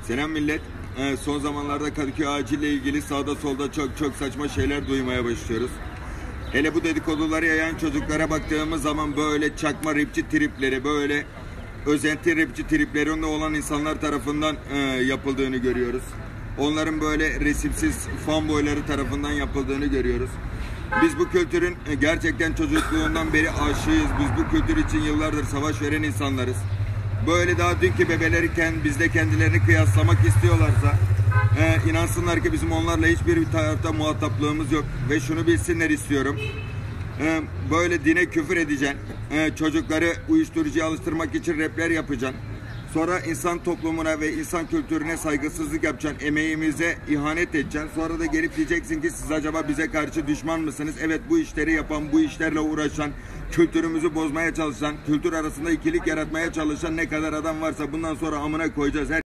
Selam millet. Son zamanlarda Kadıköy acille ilgili sağda solda çok saçma şeyler duymaya başlıyoruz. Hele bu dedikoduları yayan çocuklara baktığımız zaman böyle çakma rapçi tripleri, böyle özenti rapçi triplerinde olan insanlar tarafından yapıldığını görüyoruz. Onların böyle resimsiz fanboyları tarafından yapıldığını görüyoruz. Biz bu kültürün gerçekten çocukluğundan beri aşığıyız. Biz bu kültür için yıllardır savaş veren insanlarız. Böyle daha dünkü bebelerken bizde kendilerini kıyaslamak istiyorlarsa inansınlar ki bizim onlarla hiçbir tarafta muhataplığımız yok. Ve şunu bilsinler istiyorum. Böyle dine küfür edeceksin. Çocukları uyuşturucuya alıştırmak için rapler yapacaksın. Sonra insan toplumuna ve insan kültürüne saygısızlık yapacaksın. Emeğimize ihanet edeceksin. Sonra da gelip diyeceksin ki siz acaba bize karşı düşman mısınız? Evet, bu işleri yapan, bu işlerle uğraşan, kültürümüzü bozmaya çalışan, kültür arasında ikilik yaratmaya çalışan ne kadar adam varsa bundan sonra amına koyacağız.